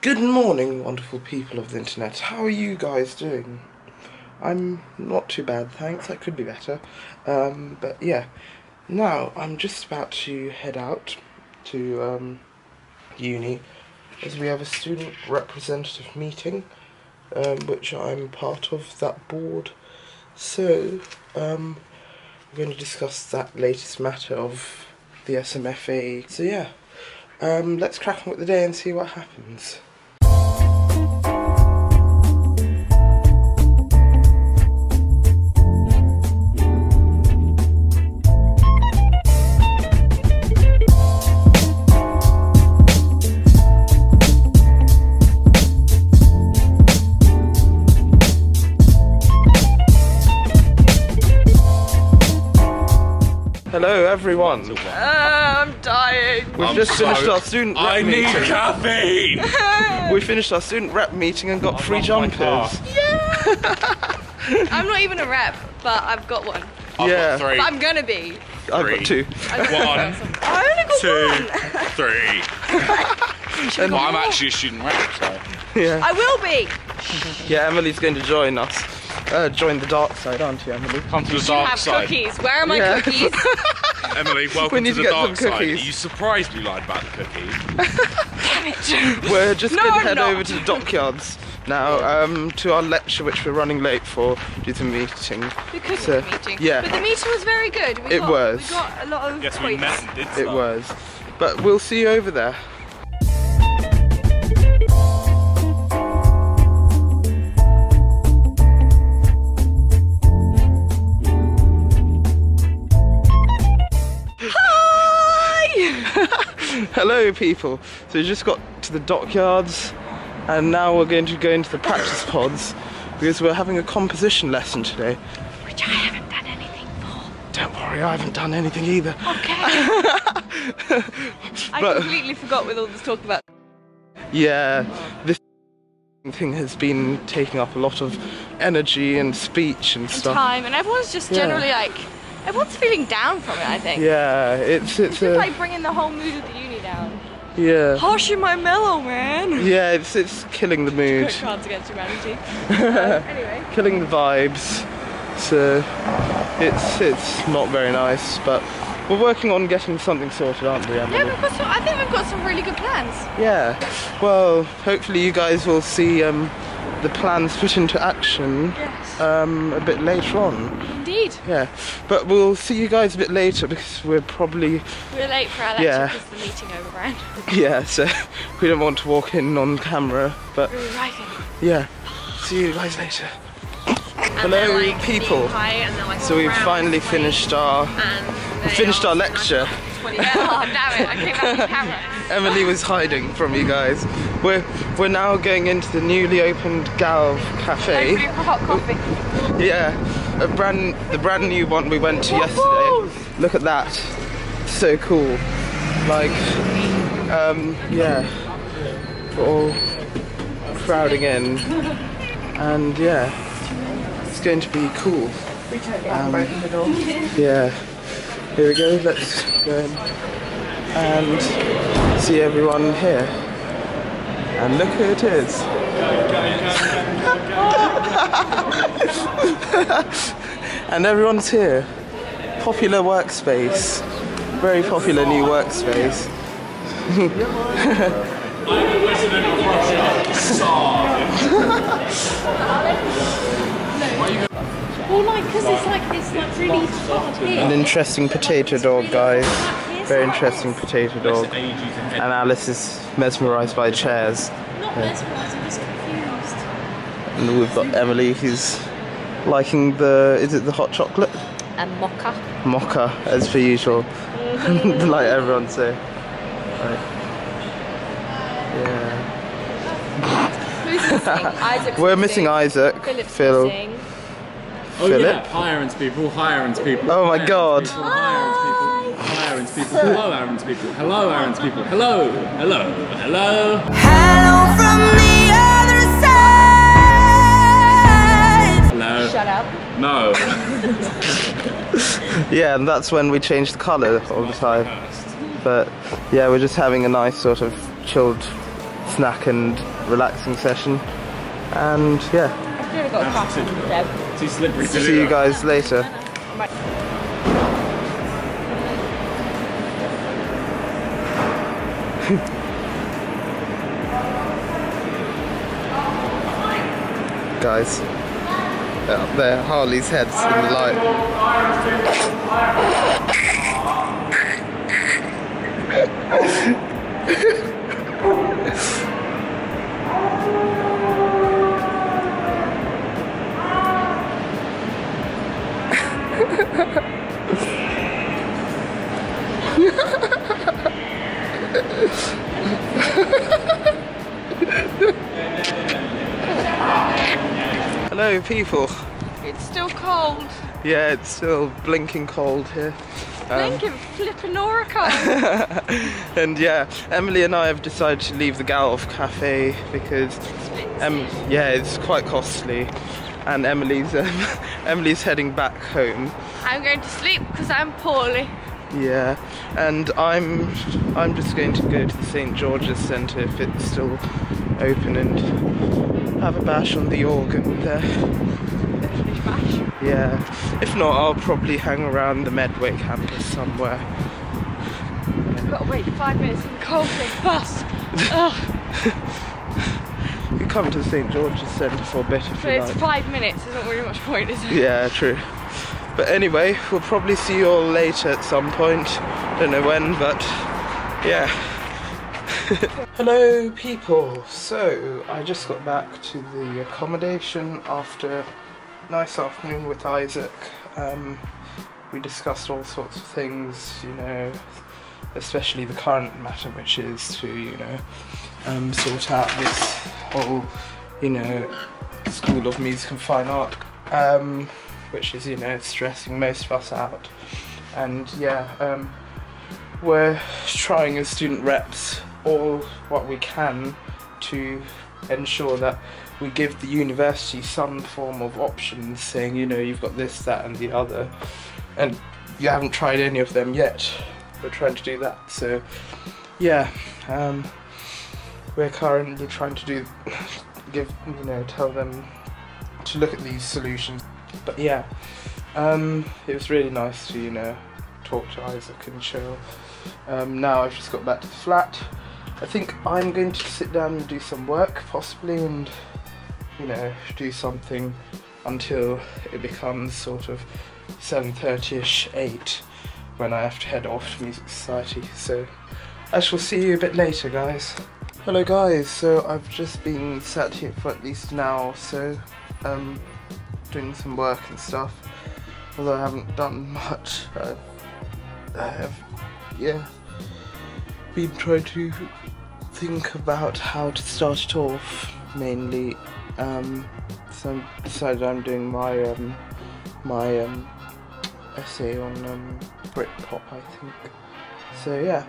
Good morning, wonderful people of the internet. How are you guys doing? I'm not too bad, thanks. I could be better. But yeah, now I'm just about to head out to uni as we have a student representative meeting, which I'm part of that board. So, we're going to discuss that latest matter of the SMFA. So yeah, let's crack on with the day and see what happens. Hello everyone. I'm dying. We've just finished our student rep meeting. I need caffeine! We finished our student rep meeting and got free jumpers. Yeah! I'm not even a rep, but I've got one. I've got three. But I'm gonna be. I've got two. One, I only got two, one. three. Well, I'm actually a student rep, so. Yeah. I will be. Yeah, Emily's going to join us. Join the dark side, aren't you, Emily? Come to the You dark have side. cookies. Where are my cookies? Emily, welcome We need to to the get dark some side. Are cookies. you surprised we lied about the cookies? Damn it. We're just No, going to I'm head not. over to the dockyards now to our lecture, which we're running late for due to the meeting. Because So, of the meeting. yeah. But the meeting was very good. It was. We got a lot of Yes, we points. met and did stuff. It was. But we'll see you over there. Hello people, so we just got to the dockyards and now we're going to go into the practice pods because we're having a composition lesson today. Which I haven't done anything for. Don't worry, I haven't done anything either. Okay. I But- completely forgot with all this talk about. Yeah, this thing has been taking up a lot of energy and speech and stuff. Time, and everyone's just Yeah. generally like, everyone's feeling down from it, I think. Yeah, it's It's like bringing the whole mood of the uni down. yeah. Harsh in my mellow, man. Yeah, it's killing the mood, Quick Cards Against Humanity. Anyway. killing the vibes. So it's not very nice, but we're working on getting something sorted, aren't we, Emily? Yeah, I think we've got some really good plans. Yeah. Well, hopefully you guys will see the plans put into action Yes. a bit later on. Indeed. Yeah. But we'll see you guys a bit later because we're probably We're late for our lecture Yeah. because the meeting overran. yeah. So we don't want to walk in on camera, but We're arriving. yeah. See you guys later. Hello, people. So we've finally finished our lecture. Oh, damn it, I came out of camera. Emily was hiding from you guys. We're now going into the newly opened Galv Cafe. Thank you for hot coffee. Yeah, the brand new one we went to yesterday. Look at that, so cool. Like, yeah, we're all crowding in, and yeah, it's going to be cool. Yeah, here we go. Let's go in and see everyone here. And look who it is. And everyone's here. Popular workspace. Very popular new workspace. Well, like, because it's like really hot here. An interesting potato dog, guys. Very interesting potato dog. And Alice is mesmerised by chairs. Not mesmerised, I'm just confused. And we've got Emily who's liking is it the hot chocolate? And mocha. Mocha, as per usual. Like everyone say. Right. Yeah. Who's missing? Isaac's We're missing Isaac. Philip's Phil. missing. Oh Philip? yeah, hi Aaron's people, hi Aaron's people. Oh my hi, God. Aaron's people, hi Aaron's people, hello Aaron's people, hello Aaron's people, hello, hello, hello. Hello from the other side. Hello. Shut up. No. Yeah, and that's when we change the colour all the time. But yeah, we're just having a nice sort of chilled snack and relaxing session. And yeah, I've never got a coffee from Deb. Too slippery to do see you that. guys later. Guys, up there, Harley's head's in the light. Hello people. It's still cold. Yeah, it's still blinking cold here. Blinking flipping Nora cold. And yeah, Emily and I have decided to leave the Galf Cafe because yeah, it's quite costly, and Emily's heading back home. I'm going to sleep because I'm poorly. Yeah, and I'm just going to go to the St. George's Centre if it's still open and have a bash on the organ there. Literally bash. Yeah, if not, I'll probably hang around the Medway campus somewhere. I've got to wait 5 minutes in the cold bus. Ugh. You can come to the St. George's Centre for a bit if But you it's like. 5 minutes, there's not really much point, is it? Yeah, true. But anyway, we'll probably see you all later at some point. Don't know when, but yeah. Hello people. So I just got back to the accommodation after a nice afternoon with Isaac. We discussed all sorts of things, you know, especially the current matter, which is to, you know, sort out this whole, you know, School of Music and Fine Art, which is, you know, stressing most of us out. And yeah, we're trying as student reps all what we can to ensure that we give the university some form of options, saying, you know, you've got this, that and the other, and you haven't tried any of them yet. We're trying to do that. So yeah, we're currently trying to tell them to look at these solutions. But yeah, it was really nice to, you know, talk to Isaac and chill. Now I've just got back to the flat. I think I'm going to sit down and do some work, possibly, and, you know, do something until it becomes sort of 7:30ish, 8, when I have to head off to Music Society. So I shall see you a bit later, guys. Hello guys, so I've just been sat here for at least an hour, so doing some work and stuff, although I haven't done much. I have, yeah, been trying to think about how to start it off, mainly. So I decided I'm doing my essay on Britpop, I think. So yeah,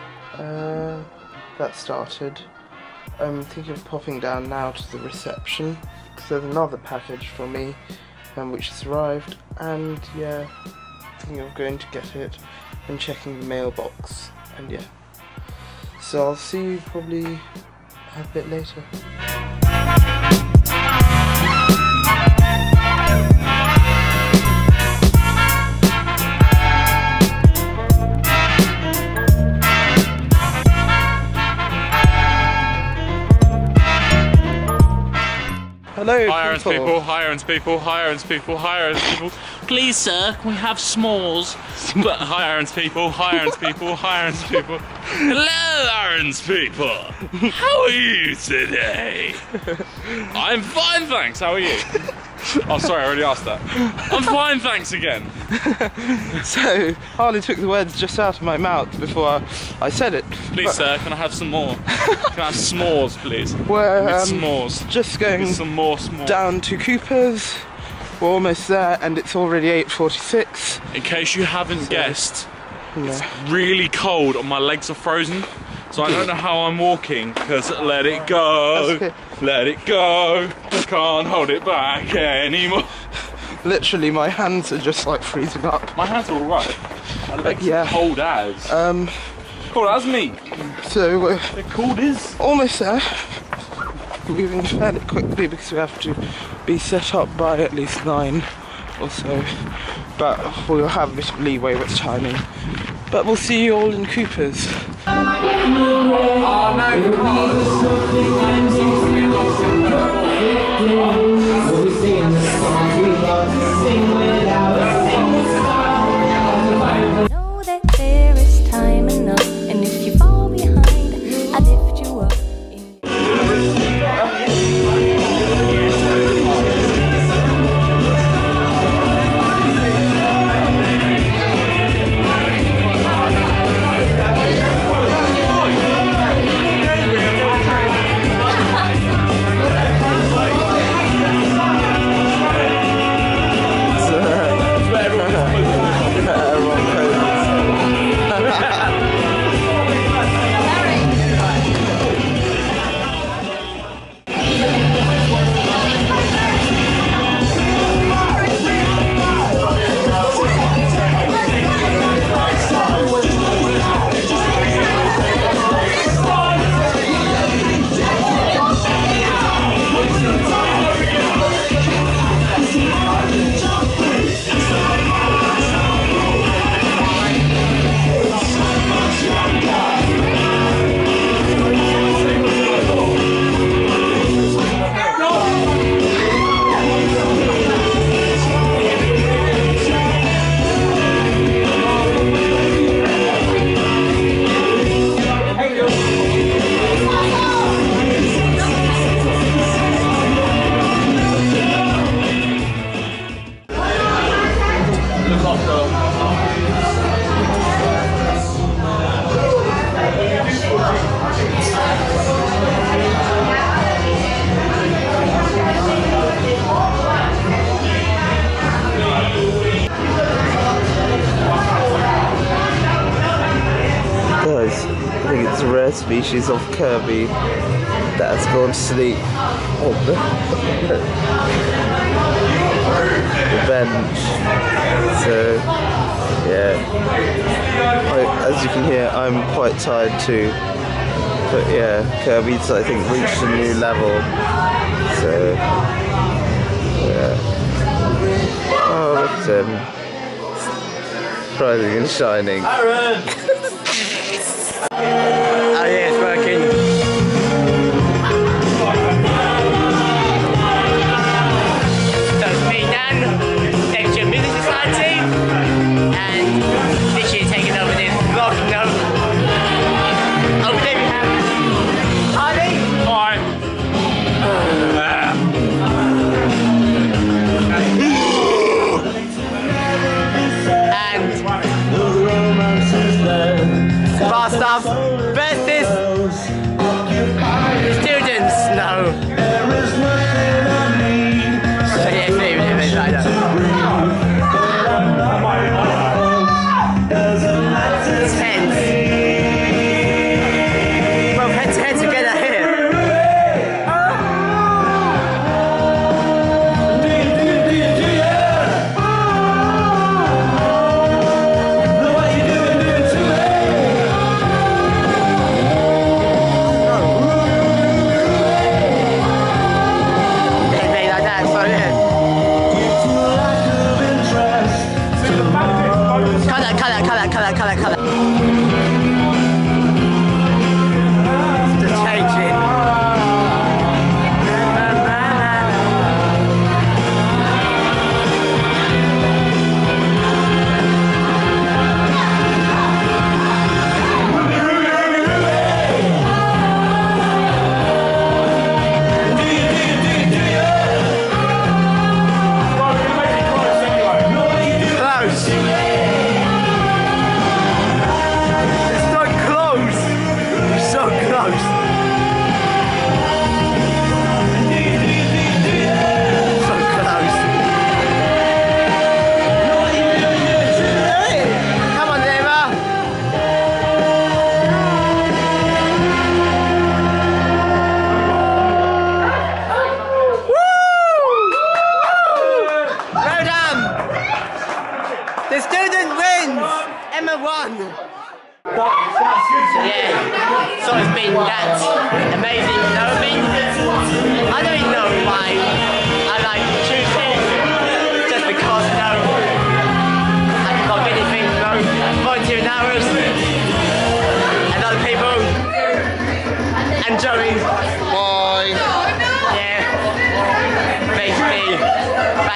that started. I'm thinking of popping down now to the reception, because there's another package for me, which has arrived, and yeah, thinking of going to get it and checking the mailbox, and yeah. So I'll see you probably a bit later. Hello, Hi, Irons people, hi, Irons people, hi, Irons people, hi, Irons people. Please, sir, can we have s'mores? But hi, Irons people, hi, Irons people, hi, Irons people. Hello, Irons people. How are you today? I'm fine, thanks. How are you? Oh, sorry, I already asked that. I'm fine, thanks again. So, Harley took the words just out of my mouth before I said it. Please, sir, can I have some more? Can I have s'mores, please? We're s'mores. just going Some more s'mores. down to Cooper's. We're almost there, and it's already 8:46. In case you haven't guessed, Yeah. it's really cold and my legs are frozen. So I don't know how I'm walking, because let it go, Okay. let it go, can't hold it back anymore. Literally, my hands are just like freezing up. My hands are alright. My legs yeah. are cold as. Cold as me. So we're They're cold as. almost there. moving fairly quickly because we have to be set up by at least 9 or so. But we'll have a bit of leeway with timing. But we'll see you all in Cooper's. Know that there is time enough, and if you fall behind, I lift you up. Guys, I think it's a rare species of Kirby that has gone to sleep on the bench. So, yeah. As you can hear, I'm quite tired too. But yeah, Kirby's, I think, reached a new level. So, yeah. Oh, look at him. Rising and shining. Oh yeah, it's working. That's me, Dan, Extra Music Society, and this year taking over this vlog. Over there we have Harvey. Hi. And Fast Stuff versus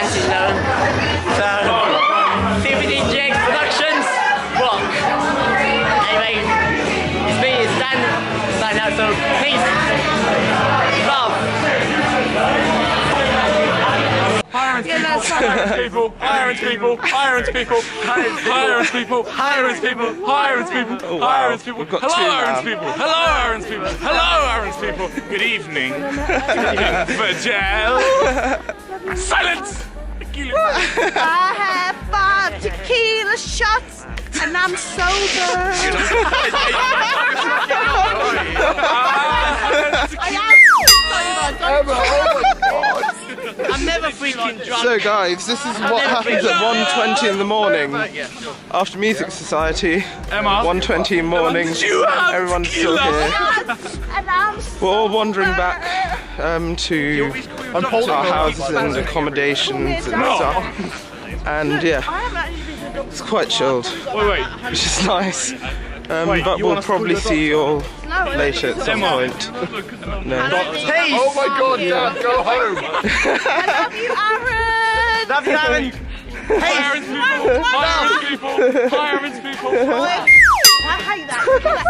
fancy zone. So, CBDJX Productions, rock. Anyway, it's done right now, so peace, love. Irons people, Irons people, Irons people, Irons people, Irons people, Irons people, Irons people. Hello, Irons people. Hello, Irons people. Hello, Irons people. Good evening. Virgil. Silence. I have 5 tequila shots and I'm sober. I'm never freaking drunk. So guys, this is what happens at 1:20 in the morning after Music Society. Emma. 1:20 in the morning. Everyone's still here. We're all wandering back to our houses and accommodations and stuff. And yeah, it's quite chilled, Wait. which is nice. But we'll probably see you all later at some point. No. Peace. Oh my god, Dad, go home! Love you, Aaron. Irons people, Irons people, Irons people. I hate that.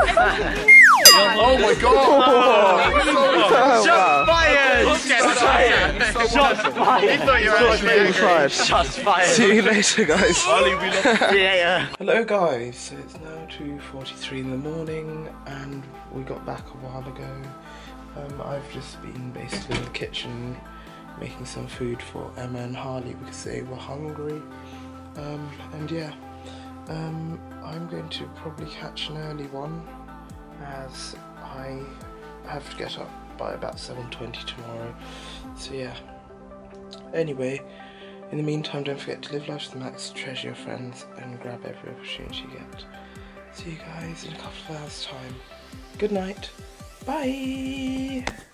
Oh my god! Shots fired. Shots fired. He thought you were actually Fired. Shots fired. See you later, guys. Yeah. Hello guys, so it's now 2:43 in the morning and we got back a while ago. I've just been basically in the kitchen making some food for Emma and Harley because they were hungry. And yeah, I'm going to probably catch an early one as I have to get up by about 7:20 tomorrow. So yeah, anyway, in the meantime, don't forget to live life to the max, treasure your friends, and grab every opportunity you get. See you guys in a couple of hours' time. Good night. Bye.